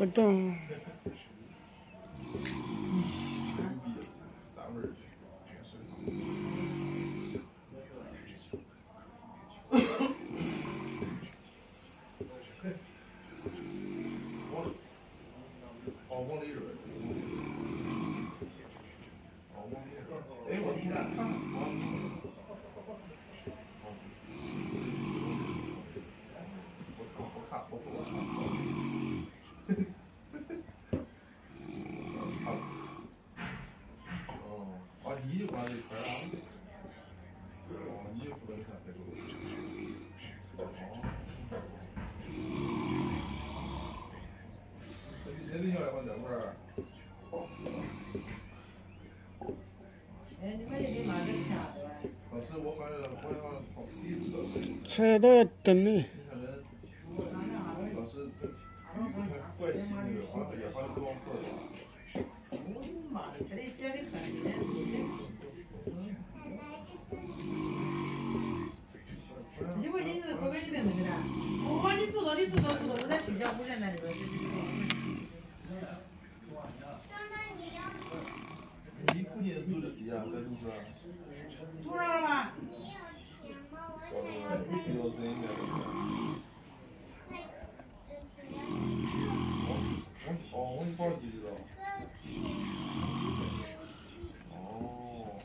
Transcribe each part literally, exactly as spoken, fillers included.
不动。 哦，往里润。哦，往里润。哎，我你看，看看。我看，我看。哦，啊，你就管这块啊？哦，你就负责看这个。哦。那你要要放这块儿？ 哎，你们那边买个钱对吧？ 当时我好像我好像跑 C 车。 车都要等呢。 当时这还怪气那个，好像也好像装货吧。 我妈的，这里这里看的。一会儿你是哥哥你在那个的，我你坐到你坐到坐到我在睡觉，我在那里边。 你附近住的谁呀？在路上。 住上了吗？ 哦，比较真的。哦，我你报几了？哦。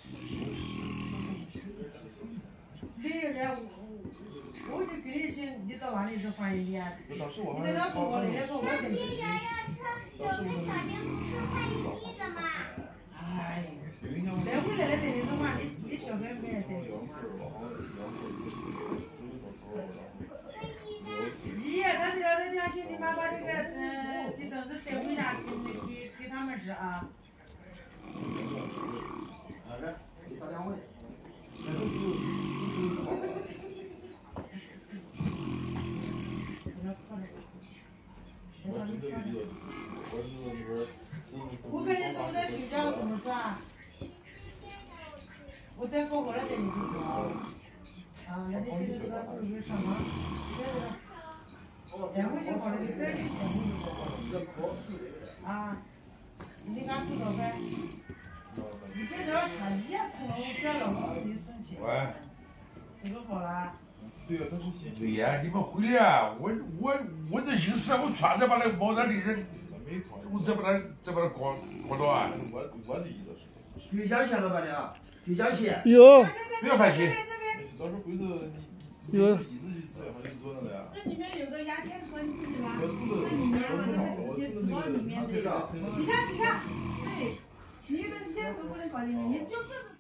没有人，我就跟你说，你到哪里去还一点？你当时我那个婆婆那个婆婆跟你。 你摇摇车，有个小零不是换一地的吗？ 哎，那回来的等你的话，你你小孩没得什么。你他这个人家兄弟妈把这个嗯，这都是带回家给给给他们吃啊。 好的，给他两位。那都是都是好的。我真的理解，我是那边是。 我跟你说，我在睡觉怎么转？我带火锅来带你去做。啊，那你现在知道不是什么？带回去好了，你赶紧带回去。啊，你给俺付多少？你别这穿一层，我转了我给你生气。 喂。 这个好了。 对呀，他是新。 对呀，你们回来啊！我我我这硬是我全在把那毛那里人，我再把它再把它搞搞到啊！ 我我的意思是。 给加钱了吧你？给加钱。 有。 不要烦心。 到时候回头你有。 椅子就这样你坐那呀。 那里面有个牙签盒，你自己拿。 我住的， 那里面我住好了，我直接住的那个，他对着。 底下底下，对，你的先头不能搞定，你就这。